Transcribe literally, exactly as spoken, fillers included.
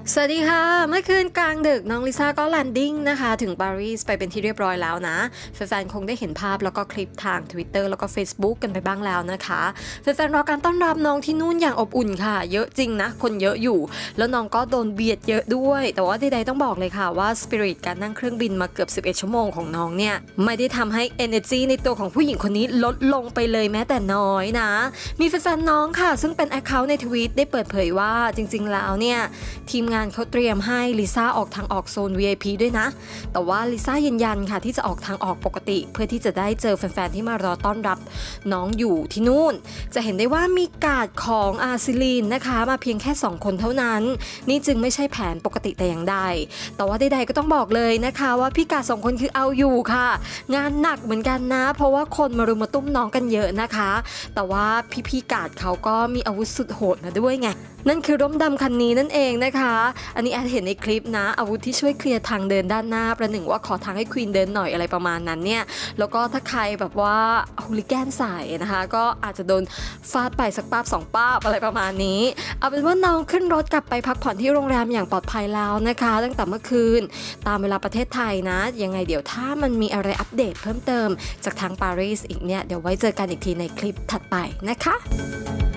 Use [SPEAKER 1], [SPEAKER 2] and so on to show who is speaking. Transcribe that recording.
[SPEAKER 1] สวัสดีค่ะเมื่อคืนกลางดึกน้องลิซ่าก็แลนดิ้งนะคะถึงปารีสไปเป็นที่เรียบร้อยแล้วนะแฟนๆคงได้เห็นภาพแล้วก็คลิปทาง Twitter แล้วก็ Facebook กันไปบ้างแล้วนะคะแฟนๆรอการต้อนรับน้องที่นู่นอย่างอบอุ่นค่ะเยอะจริงนะคนเยอะอยู่แล้วน้องก็โดนเบียดเยอะด้วยแต่ว่าใดๆต้องบอกเลยค่ะว่าสปิริตการนั่งเครื่องบินมาเกือบสิบเอ็ดชั่วโมงของน้องเนี่ยไม่ได้ทำให้ energy ในตัวของผู้หญิงคนนี้ลดลงไปเลยแม้แต่น้อยนะมีแฟนๆน้องค่ะซึ่งเป็น account ในทวีตได้เปิดเผยว่าจริงๆแล้วเนี่ยทีมงานเขาเตรียมให้ลิซ่าออกทางออกโซน วี ไอ พี ด้วยนะแต่ว่าลิซ่ายืนยันค่ะที่จะออกทางออกปกติเพื่อที่จะได้เจอแฟนๆที่มารอต้อนรับน้องอยู่ที่นู่นจะเห็นได้ว่ามีการ์ดของอาซิลีนนะคะมาเพียงแค่สองคนเท่านั้นนี่จึงไม่ใช่แผนปกติแต่อย่างใดแต่ว่าใดๆก็ต้องบอกเลยนะคะว่าพี่กาดสองคนคือเอาอยู่ค่ะงานหนักเหมือนกันนะเพราะว่าคนมารุมมาตุ้มน้องกันเยอะนะคะแต่ว่าพี่ๆกาดเขาก็มีอาวุธสุดโหดมาด้วยไงนั่นคือร่มดำคันนี้นั่นเองนะคะอันนี้แอดเห็นในคลิปนะอาวุธที่ช่วยเคลียร์ทางเดินด้านหน้าประหนึ่งว่าขอทางให้ควีนเดินหน่อยอะไรประมาณนั้นเนี่ยแล้วก็ถ้าใครแบบว่าฮูลิแกนใส่นะคะก็อาจจะโดนฟาดไปสักป้าบสองป้าบอะไรประมาณนี้เอาเป็นว่าน้องขึ้นรถกลับไปพักผ่อนที่โรงแรมอย่างปลอดภัยแล้วนะคะตั้งแต่เมื่อคืนตามเวลาประเทศไทยนะยังไงเดี๋ยวถ้ามันมีอะไรอัปเดตเพิ่มเติมจากทางปารีสอีกเนี่ยเดี๋ยวไว้เจอกันอีกทีในคลิปถัดไปนะคะ